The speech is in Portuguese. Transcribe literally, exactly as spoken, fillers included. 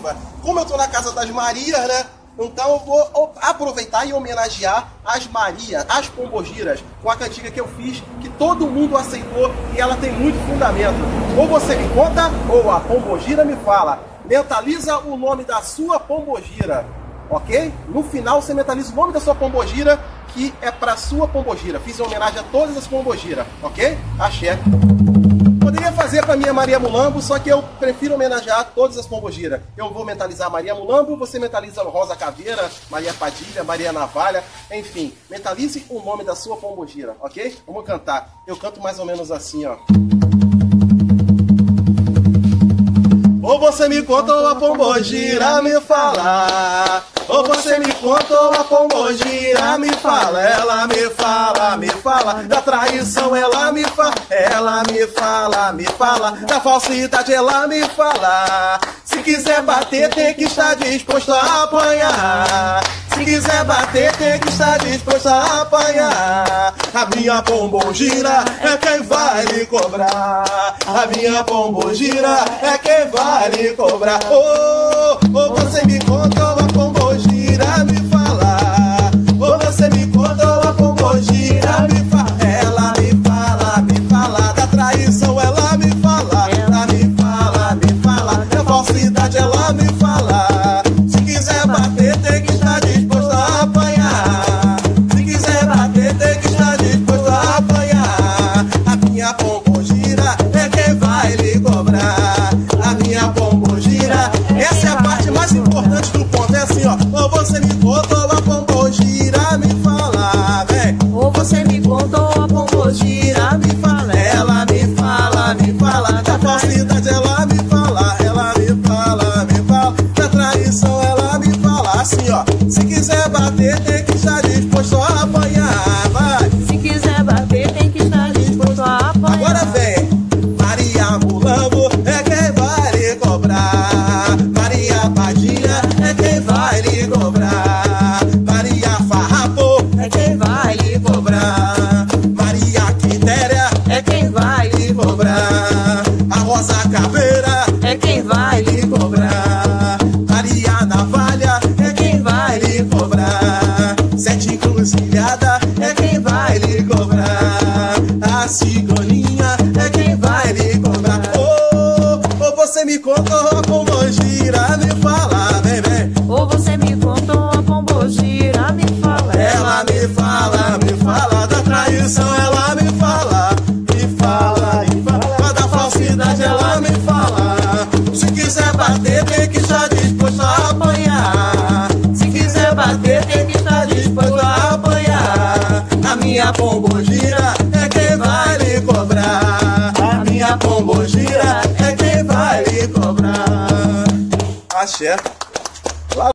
Como eu tô na casa das Marias, né? Então eu vou aproveitar e homenagear as Marias, as pombogiras, com a cantiga que eu fiz, que todo mundo aceitou e ela tem muito fundamento. Ou você me conta, ou a pombogira me fala. Mentaliza o nome da sua pombogira, ok? No final você mentaliza o nome da sua pombogira, que é pra sua pombogira. Fiz em homenagem a todas as pombogiras, ok? Axé. Poderia fazer para minha Maria Mulambo, só que eu prefiro homenagear todas as pombogiras. Eu vou mentalizar Maria Mulambo, você mentaliza Rosa Caveira, Maria Padilha, Maria Navalha, enfim. Mentalize o nome da sua pombogira, ok? Vamos cantar. Eu canto mais ou menos assim, ó. Ou você me conta ou a pombogira me fala. Ou você me conta ou a pombogira me fala. Ela me fala, me fala da traição, ela me fala. Ela me fala, me fala da falsidade, ela me fala. Se quiser bater tem que estar disposto a apanhar. Se quiser bater tem que estar disposto a apanhar. A minha pombogira é quem vai lhe cobrar. A minha pombogira é quem vai lhe cobrar. Ou oh, oh, você me conta ou a pombogira me fala. Ou oh, você me conta ou a pombogira me fala. Ela me fala, me fala da traição, ela me fala. Ela me fala, me fala da falsidade, ela me fala. Se quiser bater tem que estar disposto a apanhar. Se quiser bater tem que estar disposto a apanhar. A minha pombogira é quem vai lhe cobrar. A minha pombogira, essa é a parte mais importante do ponto. É assim, ó. Ou você me conta ou a pombogira me fala, vem. Ou você me conta ou a pombogira me fala. Ela me fala, me fala da falsidade, ela me fala. Ela me fala, me fala da traição, ela me fala. Assim, ó. Se quiser bater tem que estar disposto a apanhar, vai. Se quiser bater tem que estar disposto a apanhar. Agora vem. Maria Mulambo é quem vai lhe cobrar. Maria Padilha é quem vai lhe cobrar. Maria Farrapo é quem vai lhe cobrar. Maria Quitéria é quem vai lhe cobrar. A Rosa Caveira é quem vai lhe cobrar. Maria Navalha é quem vai lhe cobrar. Sete Encruzilhada é quem vai lhe cobrar. A Ciganinha é quem vai lhe cobrar. Ou oh, oh, você me conta ou a pombogira me fala, vem, vem. Ou você me conta ou a pombogira me fala. Ela me fala, me fala da traição, ela me fala. Me fala, me fala da falsidade, ela me fala. Se quiser bater tem que estar disposto a apanhar. Se quiser bater tem que estar disposto a apanhar. A minha pombogira é quem vai lhe cobrar. A minha pombogira é quem vai lhe cobrar. Axé.